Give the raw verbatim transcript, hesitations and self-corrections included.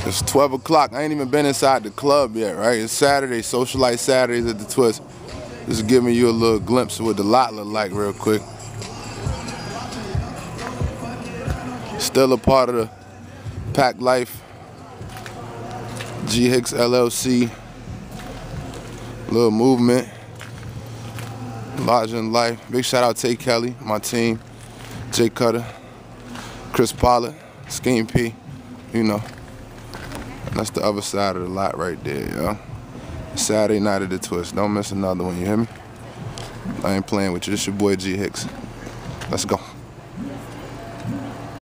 It's twelve o'clock. I ain't even been inside the club yet, right? It's Saturday, Socialite Saturdays at the Twist. Just giving you a little glimpse of what the lot look like real quick. Still a part of the Pack Life, G Hicks L L C, little movement, larger in life. Big shout out to Tay Kelly, my team, Jay Cutter, Chris Pollard, Scheme P, you know. That's the other side of the lot right there, yo. Saturday night at the Twist. Don't miss another one, you hear me? I ain't playing with you. This your boy G Hicks. Let's go.